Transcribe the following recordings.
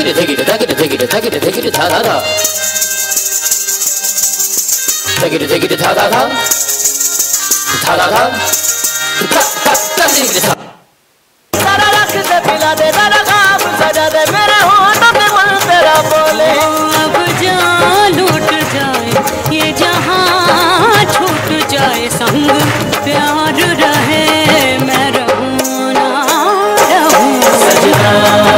लूट जाए ये जहां, छूट जाए संग प्यार रहे, मैं रहूं ना रहूं। सजना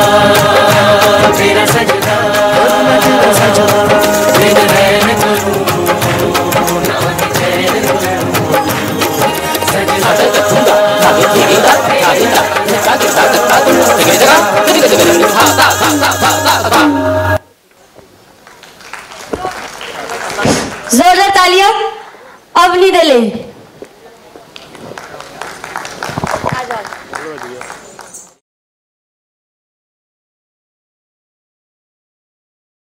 तेरा सजना, तेरा सजना, बिन रैन करूं ना चैन करूं। सजना जोरदार तालियां अब नहीं दले।